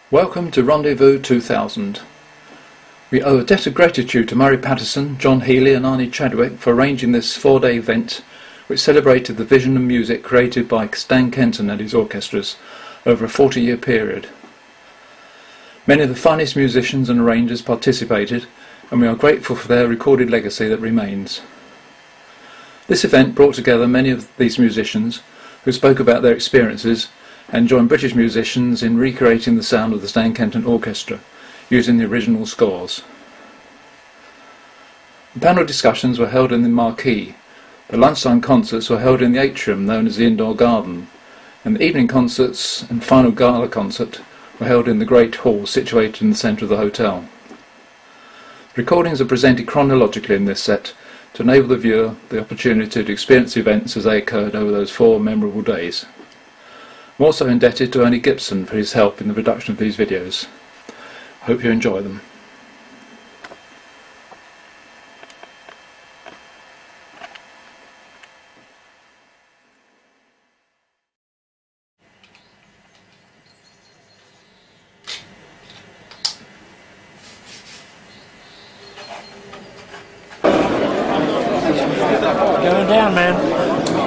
Welcome to Rendezvous 2000. We owe a debt of gratitude to Murray Patterson, John Healy and Arnie Chadwick for arranging this four-day event which celebrated the vision and music created by Stan Kenton and his orchestras over a 40-year period. Many of the finest musicians and arrangers participated, and we are grateful for their recorded legacy that remains. This event brought together many of these musicians who spoke about their experiences and joined British musicians in recreating the sound of the Stan Kenton Orchestra using the original scores. The panel discussions were held in the marquee, the lunchtime concerts were held in the atrium known as the indoor garden, and the evening concerts and final gala concert were held in the great hall situated in the centre of the hotel. Recordings are presented chronologically in this set to enable the viewer the opportunity to experience the events as they occurred over those 4 memorable days. I'm also indebted to Ernie Gibson for his help in the production of these videos. I hope you enjoy them. Going down, man.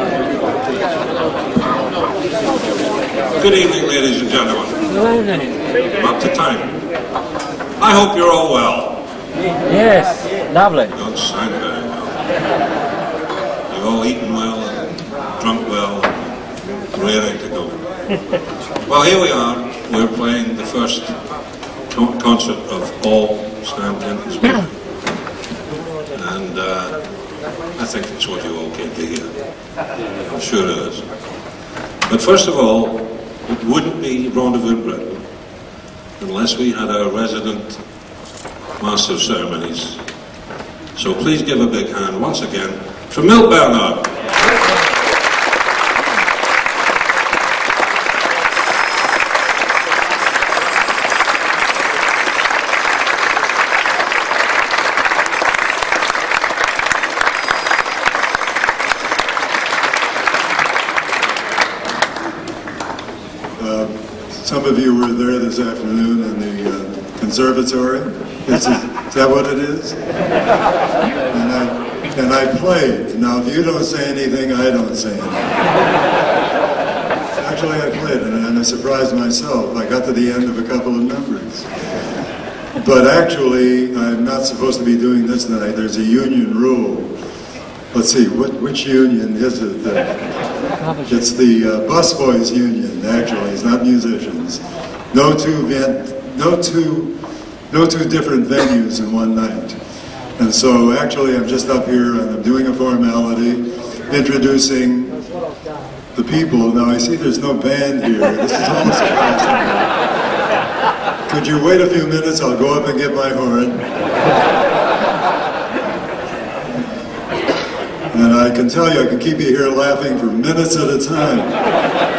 Good evening, ladies and gentlemen. Good evening. I'm up to time. I hope you're all well. Yes, lovely. You don't sound very well. You've all eaten well and drunk well and raring to go. Well, here we are. We're playing the first concert of all Stan Kenton's music. And I think it's what you all came to hear. I'm sure it is. But first of all, it wouldn't be Rendezvous in Britain unless we had our resident Master of Ceremonies. So please give a big hand once again for Milt Bernhart. Some of you were there this afternoon in the conservatory. Is that what it is? And I played. Now, if you don't say anything, I don't say anything. Actually, I played, and I surprised myself. I got to the end of a couple of numbers. But actually, I'm not supposed to be doing this tonight. There's a union rule. Let's see, which union is it? It's the busboys union, actually. It's not musicians. No two different venues in one night. And so actually I'm just up here and I'm doing a formality, introducing the people. Now I see there's no band here. This is almost surprising. Could you wait a few minutes? I'll go up and get my horn. And I can tell you, I can keep you here laughing for minutes at a time.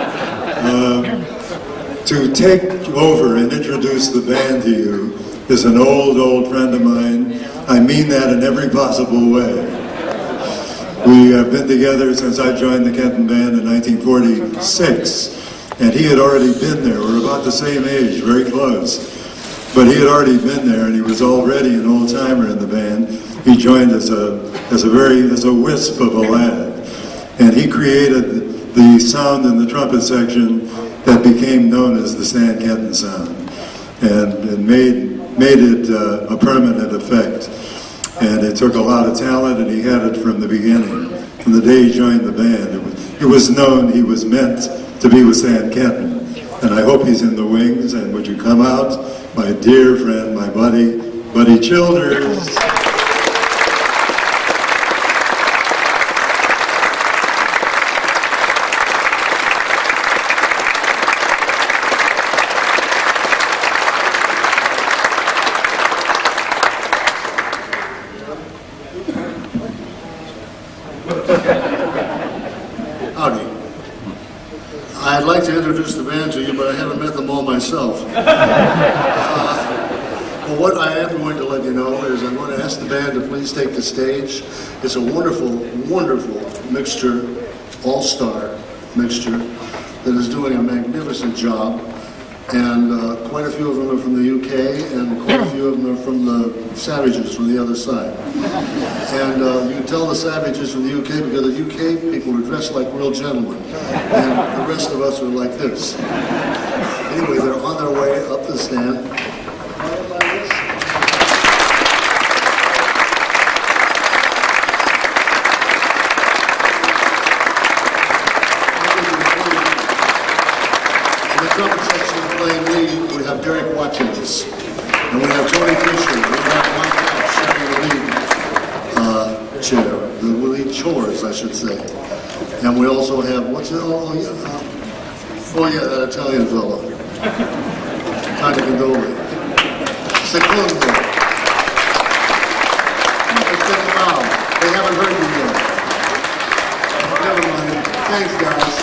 To take over and introduce the band to you is an old friend of mine. I mean that in every possible way. We have been together since I joined the Kenton Band in 1946, and he had already been there. We're about the same age, very close. But he had already been there, and he was already an old-timer in the band. He joined as a wisp of a lad, and he created the sound in the trumpet section that became known as the Stan Kenton sound, and made it a permanent effect. And it took a lot of talent, and he had it from the beginning. From the day he joined the band, it was known he was meant to be with Stan Kenton. And I hope he's in the wings, and would you come out, my dear friend, my buddy Childers. Howdy. I'd like to introduce the band to you, but I haven't met them all myself. But what I am going to let you know is I'm going to ask the band to please take the stage. It's a wonderful, wonderful mixture, all-star mixture, that is doing a magnificent job. And quite a few of them are from the UK, and quite a few of them are from the Savages from the other side. And you can tell the Savages from the UK because the UK people are dressed like real gentlemen, and the rest of us are like this. Anyway, they're on their way up the stand. Derek Watkins, and we have Tony Fisher, we have Mike sharing the lead chair, the lead chores, I should say. And we also have, what's it, that Italian fellow, Candoli, Secondo. They haven't heard you yet. Never mind. Thanks, guys.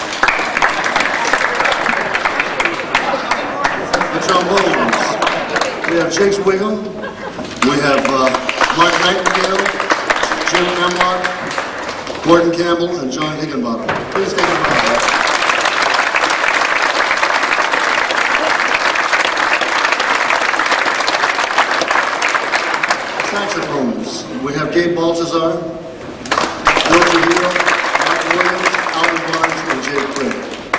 Trombones. We have Jiggs Whigham. We have Mark Nightingale, Jim Amlotte, Gordon Campbell, and John Higginbotham. Please take a round. Saxophones. We have Gabe Baltazar, Trujillo, Mark Williams, Alan Barnes, and Jay Craig.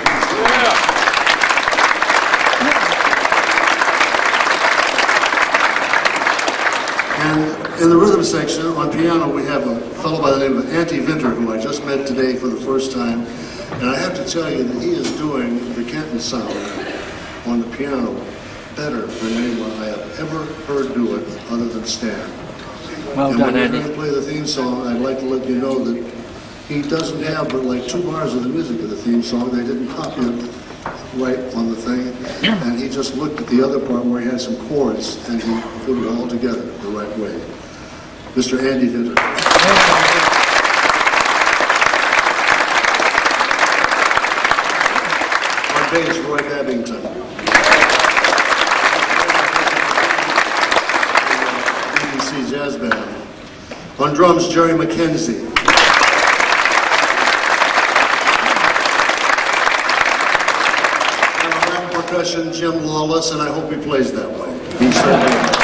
In the rhythm section, on piano, we have a fellow by the name of Vinter, who I just met today for the first time. And I have to tell you that he is doing the Kenton sound on the piano better than anyone I have ever heard do it, other than Stan. Well and done, when Andy. you're going to play the theme song, I'd like to let you know that he doesn't have but like 2 bars of the music of the theme song. They didn't copy it right on the thing. And he just looked at the other part where he had some chords, and he put it all together the right way. Mr. Andy Vinter. On bass, Roy Babbington. BBC Jazz Band. On drums, Jerry McKenzie. And on that percussion, Jim Lawless, and I hope he plays that way. He certainly does.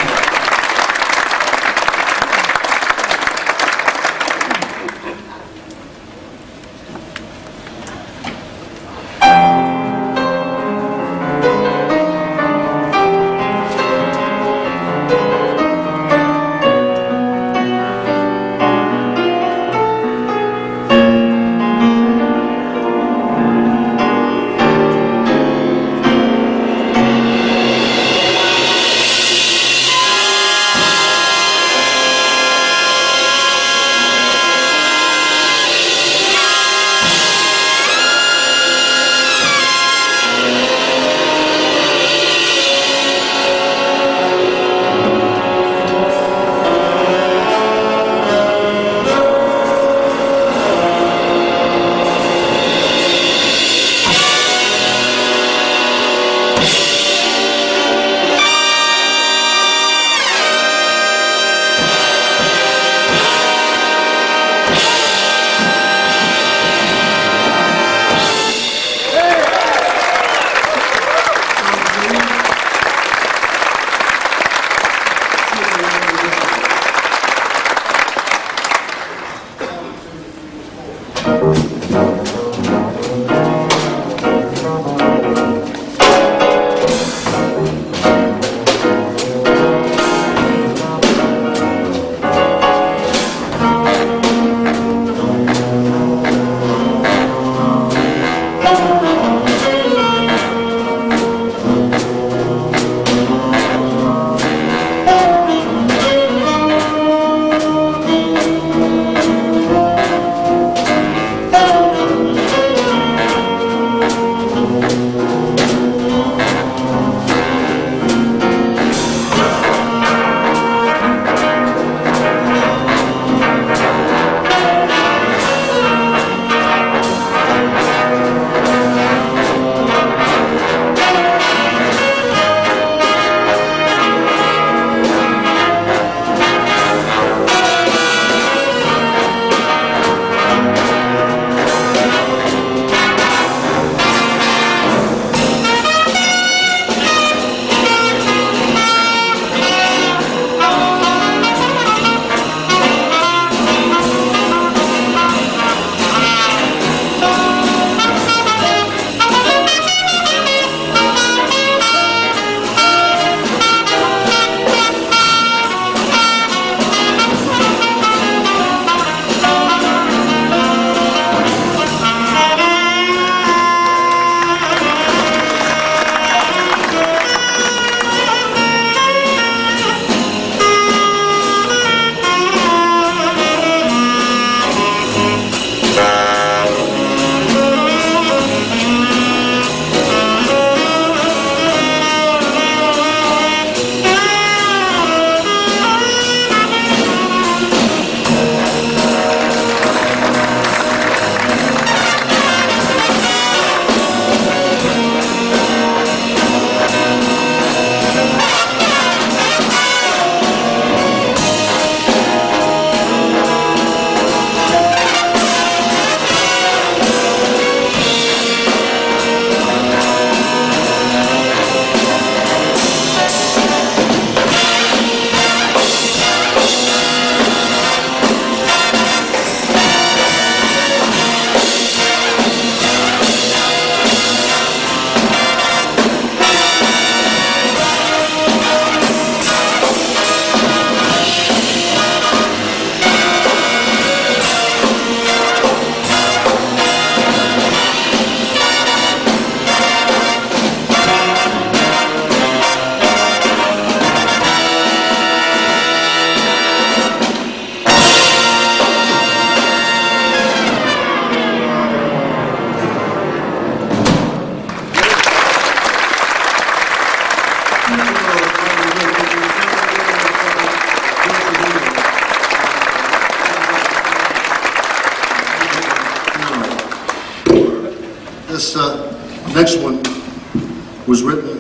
This next one was written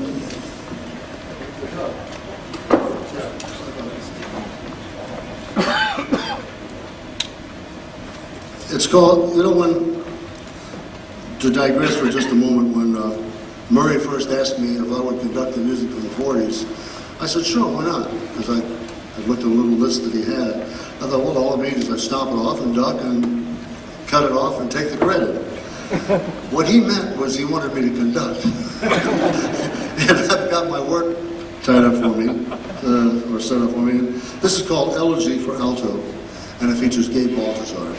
it's called, you know, when, to digress for just a moment, when Murray first asked me if I would conduct the music from the 40s, I said, sure, why not? Because I looked at a little list that he had. I thought, well, all it means is I stomp it off and duck and cut it off and take the credit. What he meant was he wanted me to conduct. And I've got my work tied up for me, or set up for me. This is called Elegy for Alto, and it features Gabe Baltazar.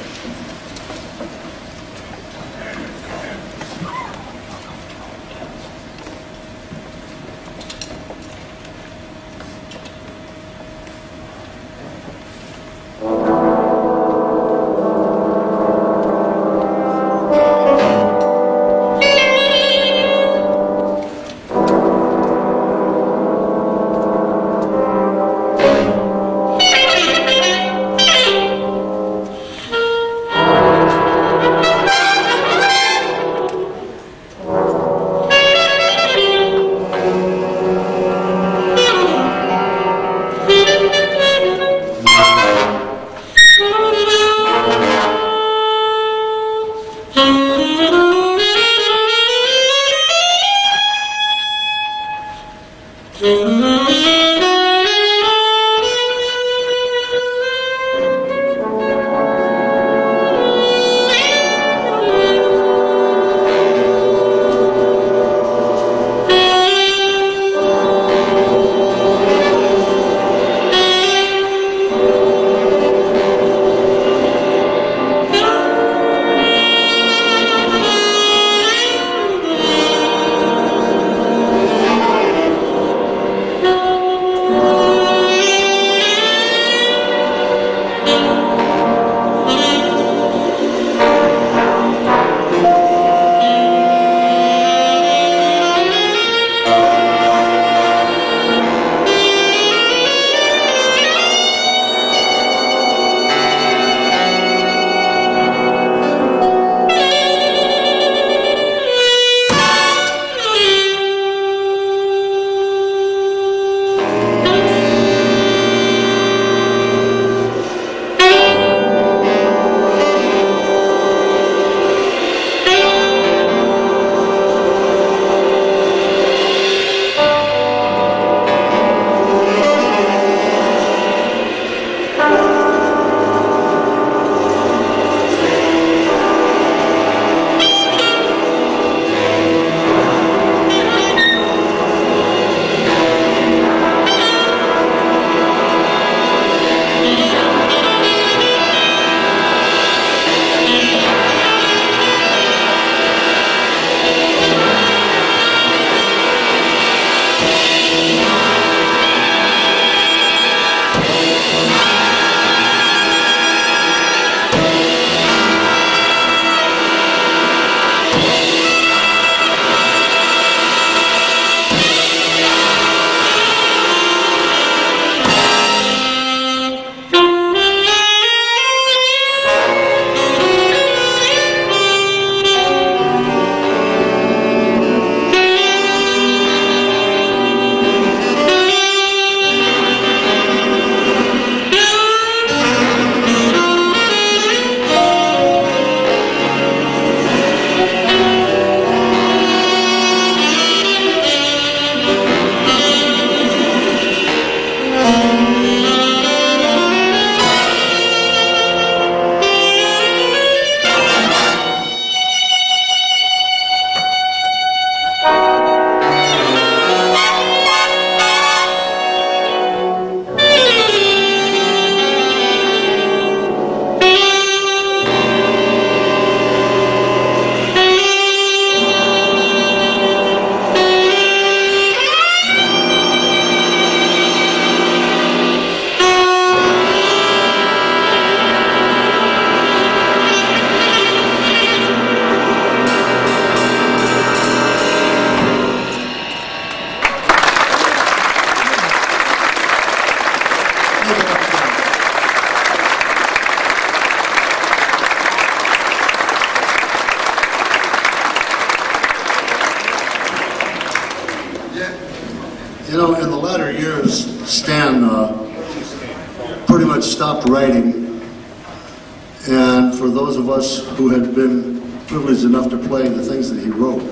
pretty much stopped writing. And for those of us who had been privileged enough to play the things that he wrote,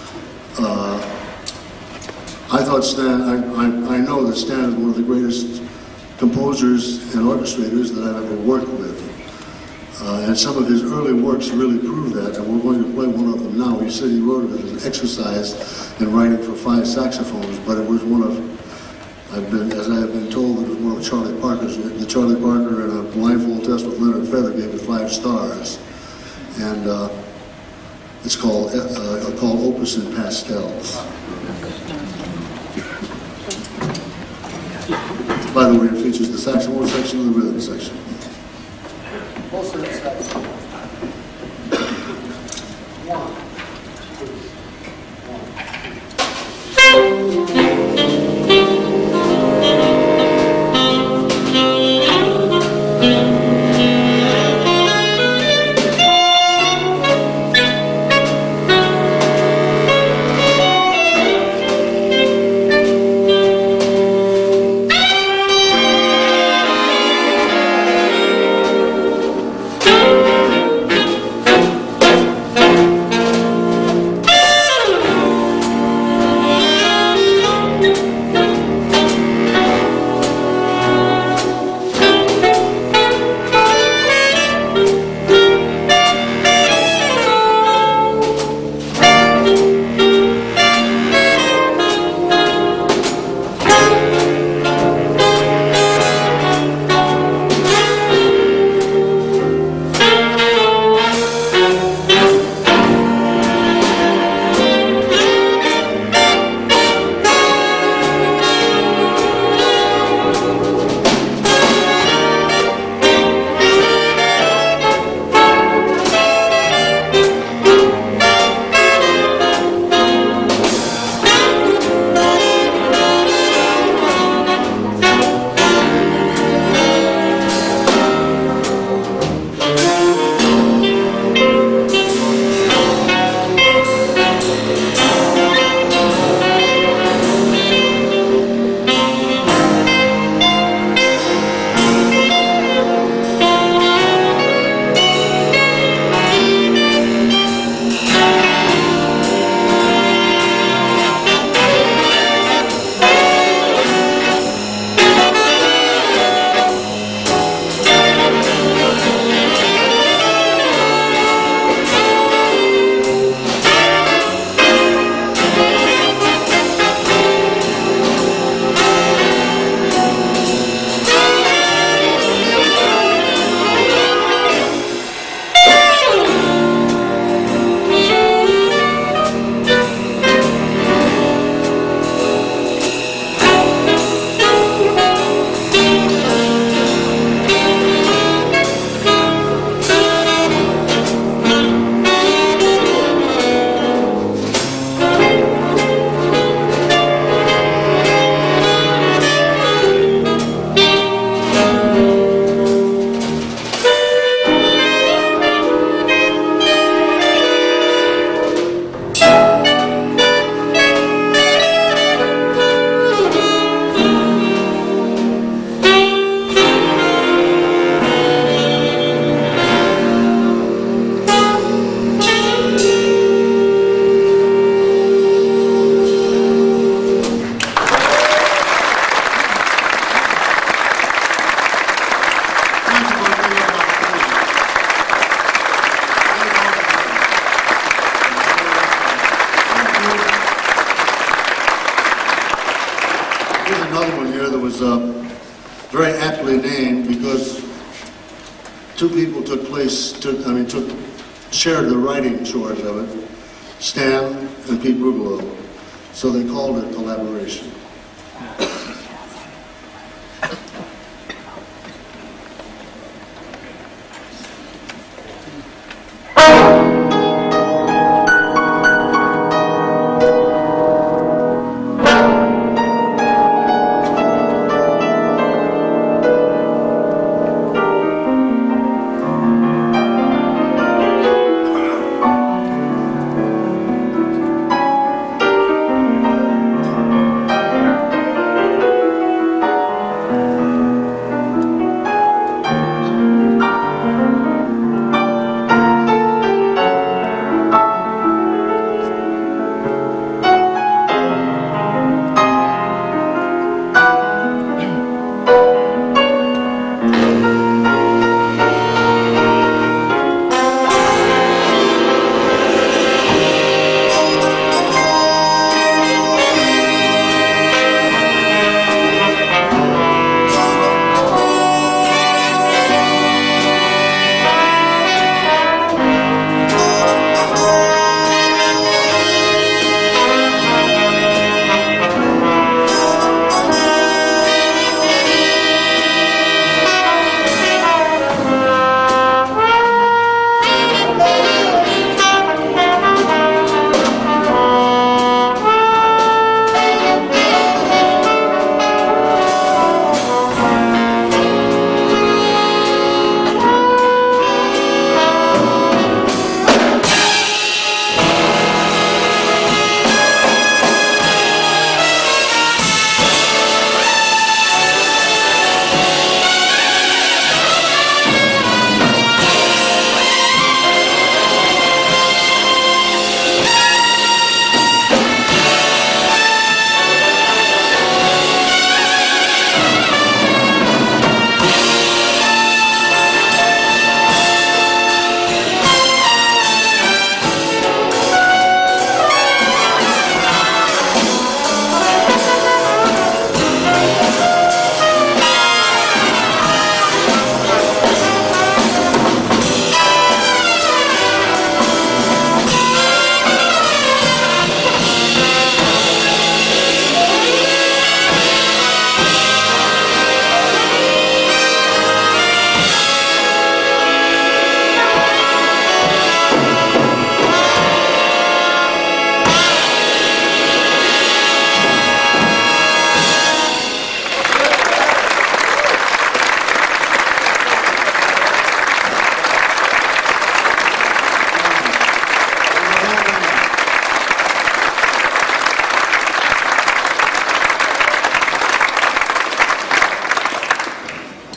I thought Stan, I know that Stan is one of the greatest composers and orchestrators that I've ever worked with. And some of his early works really prove that, and we're going to play one of them now. He said he wrote it as an exercise in writing for 5 saxophones, but it was one of, as I have been told, it was one of Charlie Parker's. The Charlie Parker in a blindfold test with Leonard Feather gave it 5 stars. And it's called Opus in Pastels. By the way, it features the saxophone section and the rhythm section. Most of the saxophone. 1, 2, 1. very aptly named because two people shared the writing charge of it, Stan and Pete Brugolo. So they called it collaboration.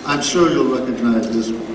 I'm sure you'll recognize this one.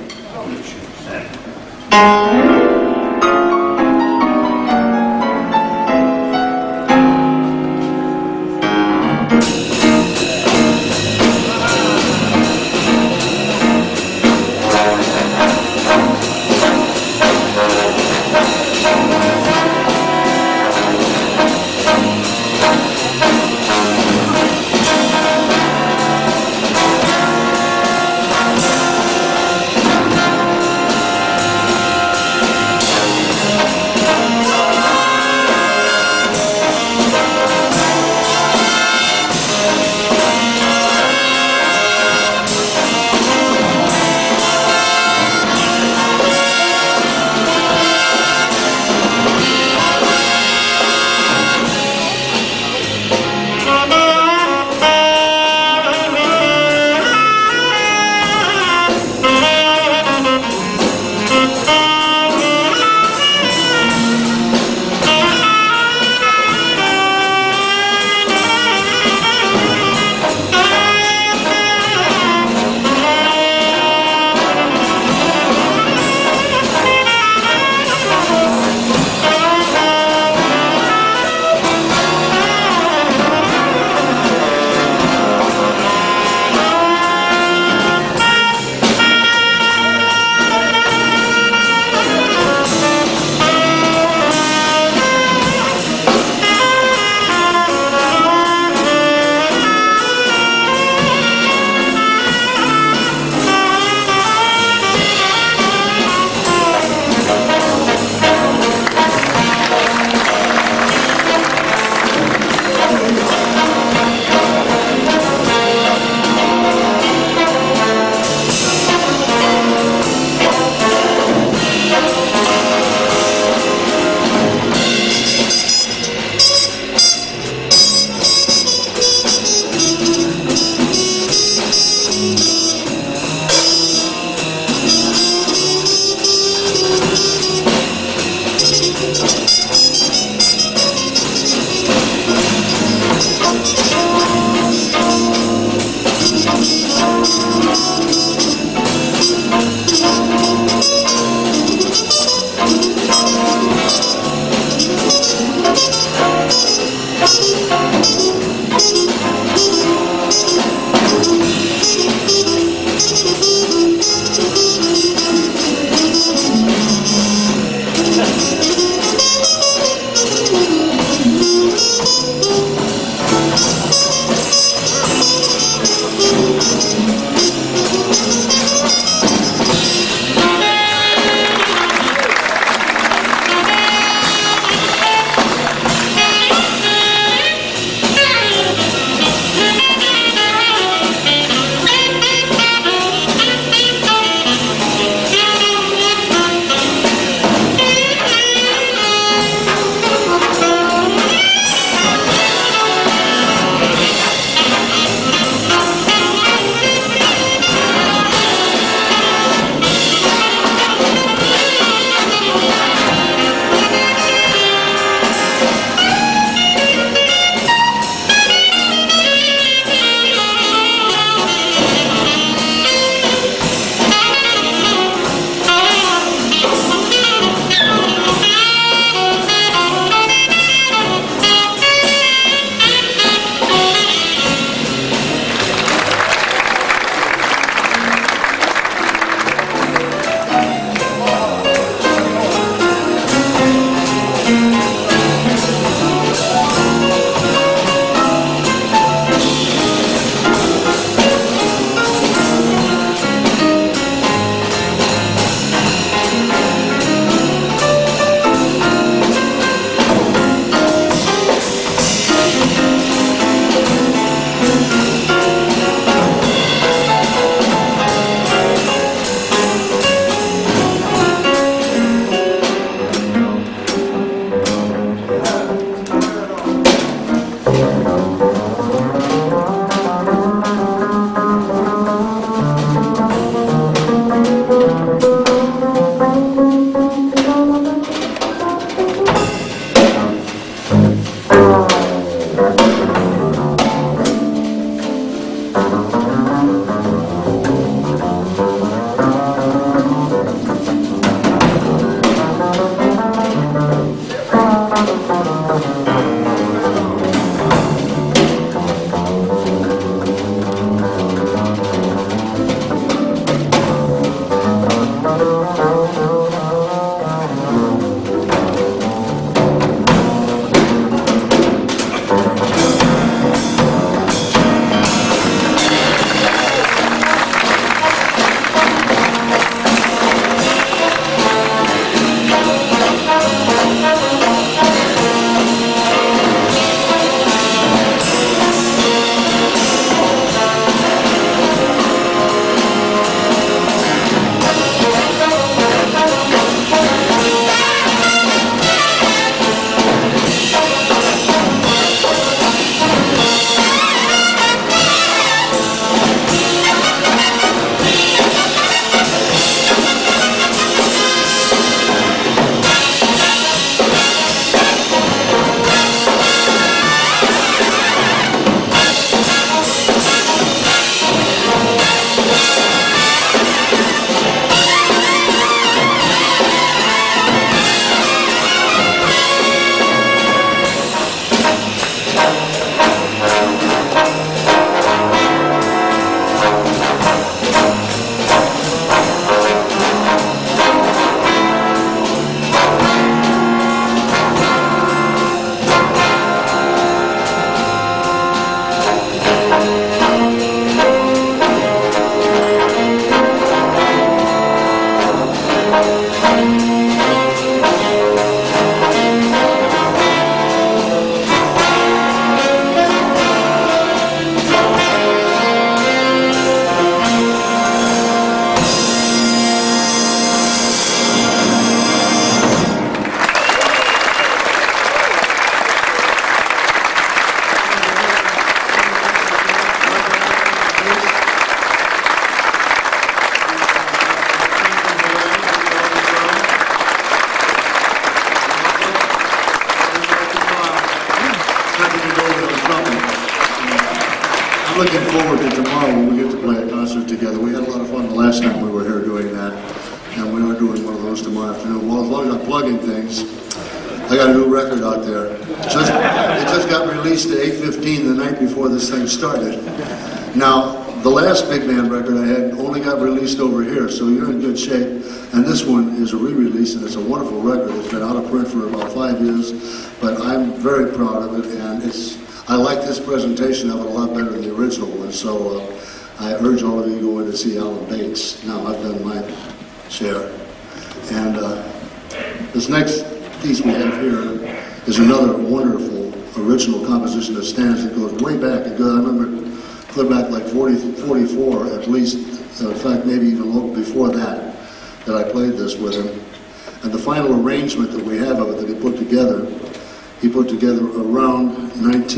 I'm looking forward to tomorrow when we get to play a concert together. We had a lot of fun the last time we were here doing that, and we are doing one of those tomorrow afternoon. Well, as long as I'm plugging things, I got a new record out there. It just got released at 8:15 the night before this thing started. Now, the last big band record I had only got released over here, so you're in good shape. And this one is a re-release, and it's a wonderful record. It's been out of print for about 5 years, but I'm very proud of it, and I like this presentation of it a lot better than the original one, so I urge all of you to go in to see Alan Bates. Now, I've done my share. And this next piece we have here is another wonderful original composition of Stan's. It goes way back. I remember clear back like 44 at least. In fact, maybe even a little before that I played this with him. And the final arrangement that we have of it that he put together around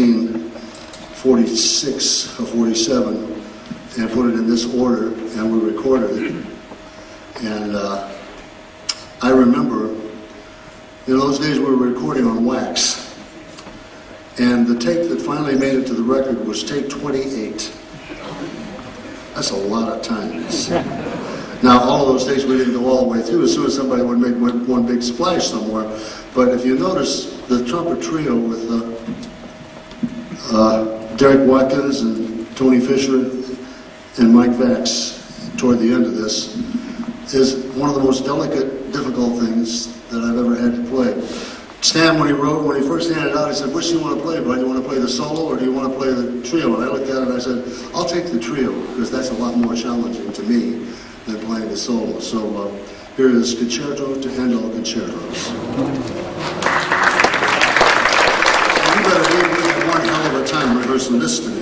1946 or 47 and put it in this order, and we recorded it. And I remember in those days we were recording on wax. And the take that finally made it to the record was take 28. That's a lot of times. Now, all of those takes we didn't go all the way through. As soon as somebody would make one big splash somewhere. But if you notice the trumpet trio with Derek Watkins and Tony Fisher and Mike VAX toward the end of this is one of the most delicate, difficult things that I've ever had to play. Stan, when he first handed it out, he said, "Which do you want to play, bud? Do you want to play the solo or do you want to play the trio?" And I looked at it and I said, "I'll take the trio, because that's a lot more challenging to me than playing the solo." So here is Concerto to End All Concertos. And you better leave with one hell of a time rehearsing this today.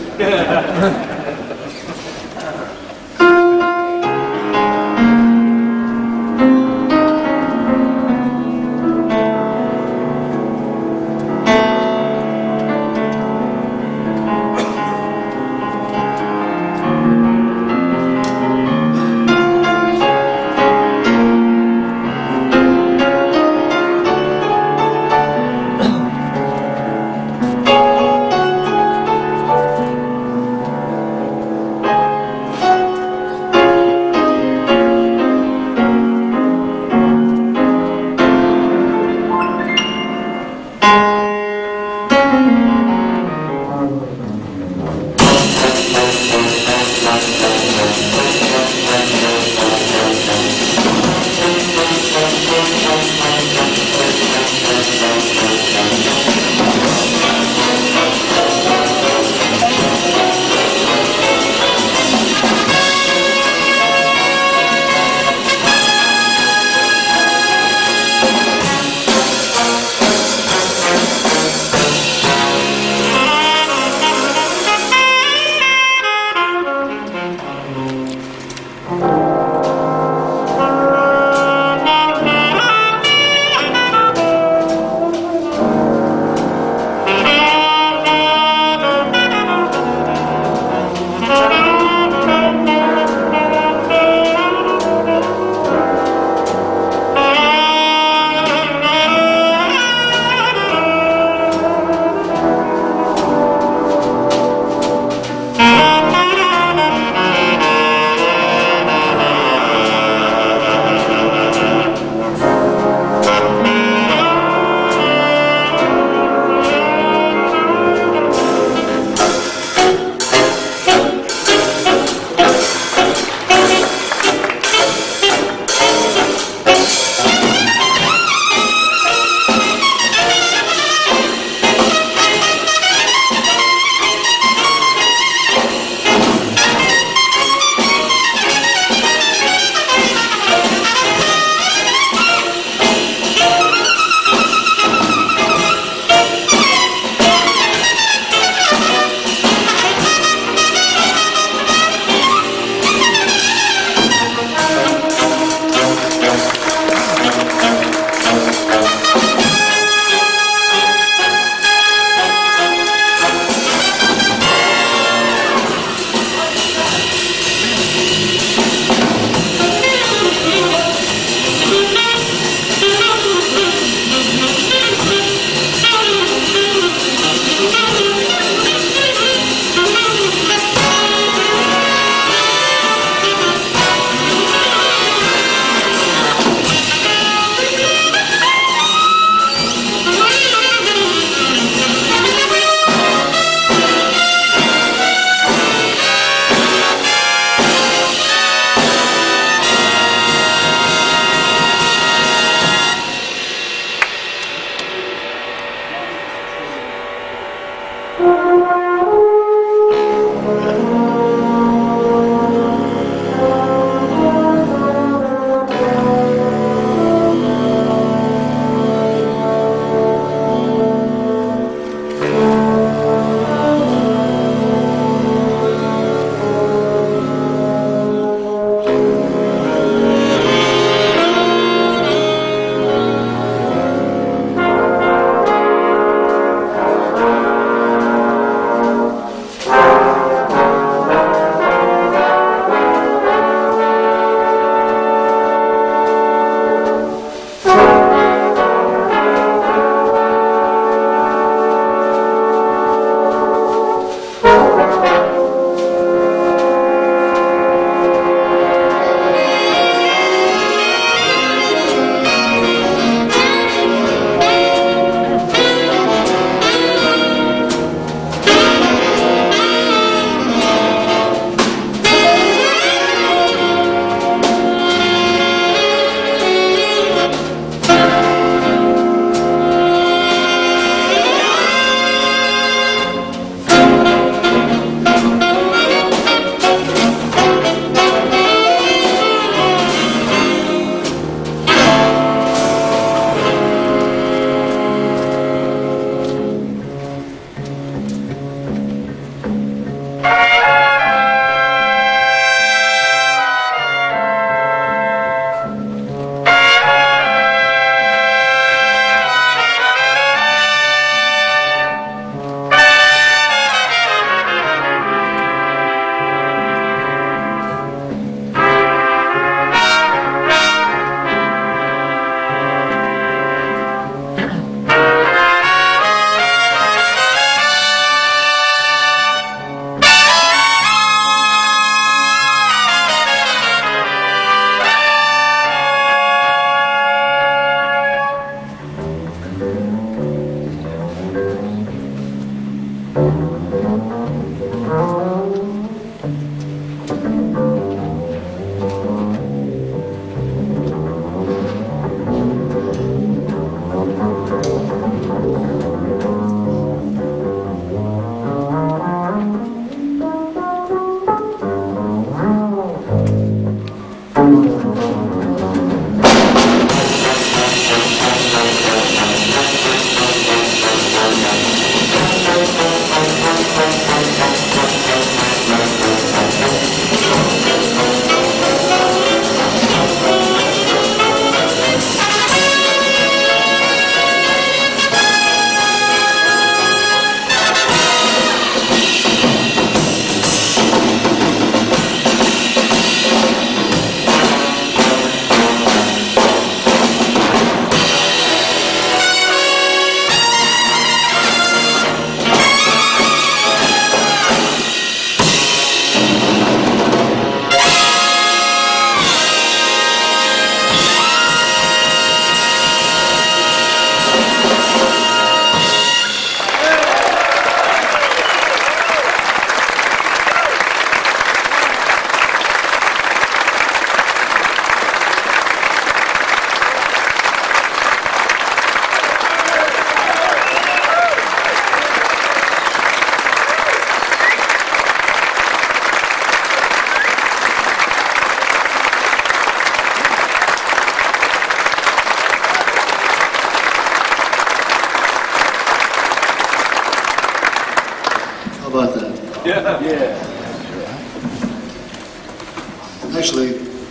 Actually,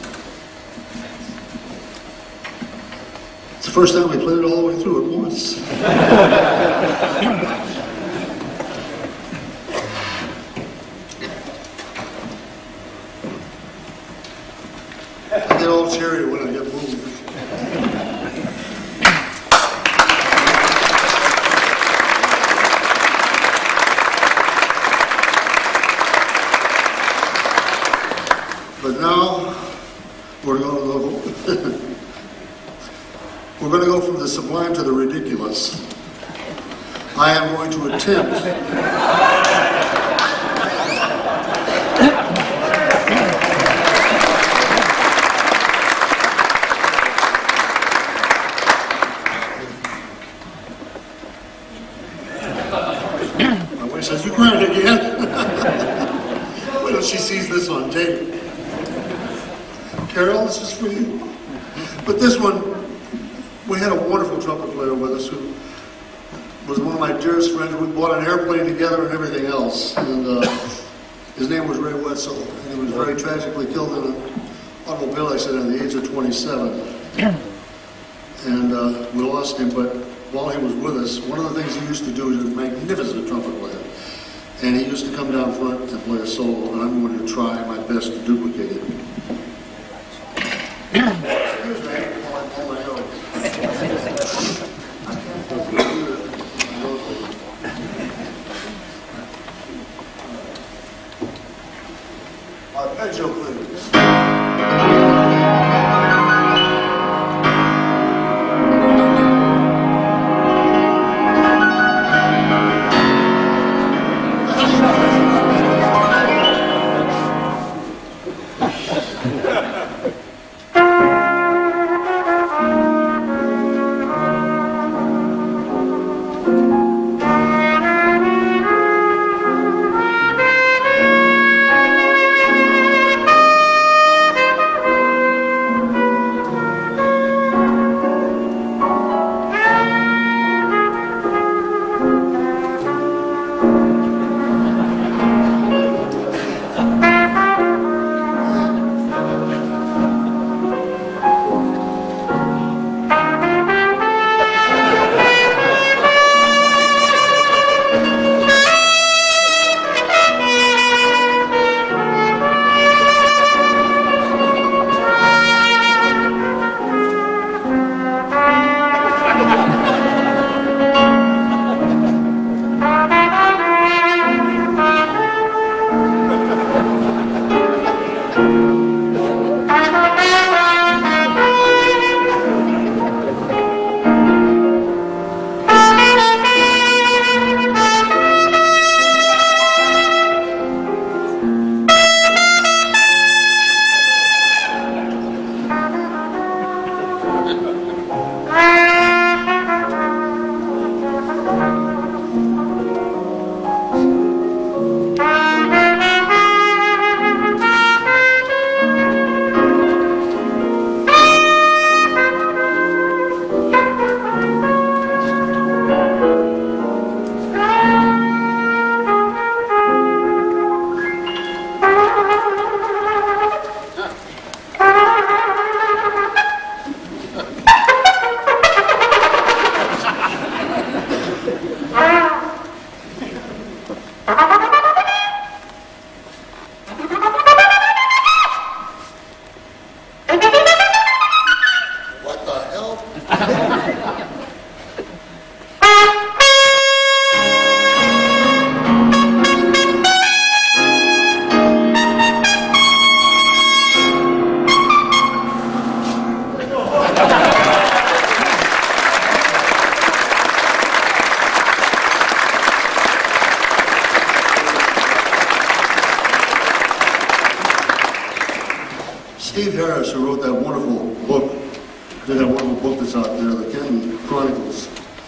it's the first time we played it all the way through at once. I get all cheery when I get moved. But now, we're going to go from the sublime to the ridiculous. I am going to attempt my wife says, "You cried again?" Wait till she sees this on tape. Carol, this is for you. But this one, we had a wonderful trumpet player with us who was one of my dearest friends. We bought an airplane together and everything else. And his name was Ray Wetzel. And he was very tragically killed in an automobile accident at the age of 27. And we lost him, but while he was with us, one of the things he used to do, he was a magnificent trumpet player. And he used to come down front and play a solo, and I'm going to try my best to duplicate it. Excuse me, on my own. Arpeggio, please. Steve Harris, who wrote that wonderful book, did that wonderful book that's out there, the Canton Chronicles,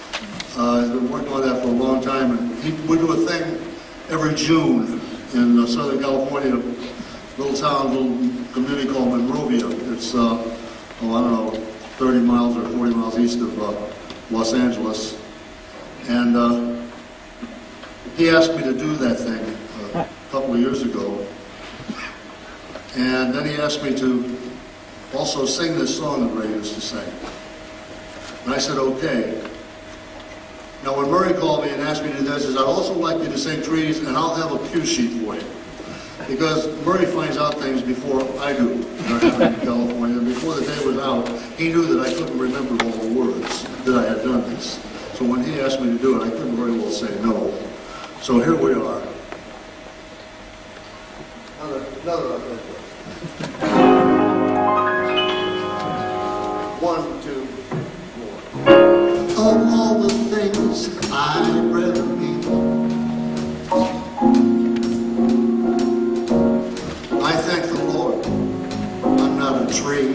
has been working on that for a long time, and we do a thing every June in Southern California, a little town, little community called Monrovia. It's, I don't know, 30 miles or 40 miles east of Los Angeles. And he asked me to do that thing a couple of years ago. And then he asked me to also sing this song that Ray used to sing. And I said, okay. Now when Murray called me and asked me to do this, he said, I'd also like you to sing Trees, and I'll have a cue sheet for you. Because Murray finds out things before I do in California. And before the day was out, he knew that I couldn't remember all the words that I had done this. So when he asked me to do it, I couldn't very well say no. So here we are. Another one, two, four. Of all the things I'd rather be, I thank the Lord I'm not a tree.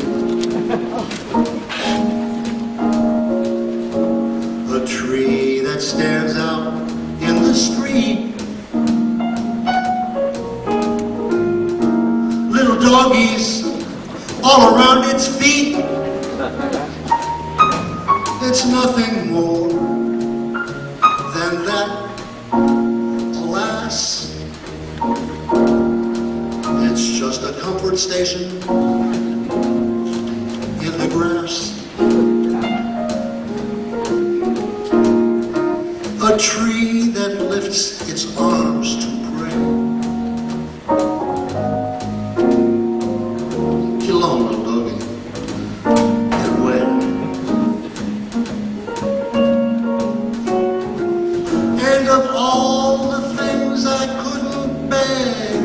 A tree that stands out in the street. Little doggies all around its feet. It's nothing more than that, alas. It's just a comfort station in the grass. A tree that lifts its arms to pray. Get along, little doggy. Get away. And of all the things I couldn't bear,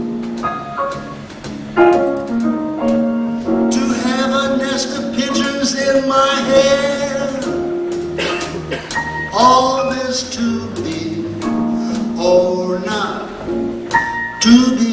to have a nest of pigeons in my hair. All this to be or not to be.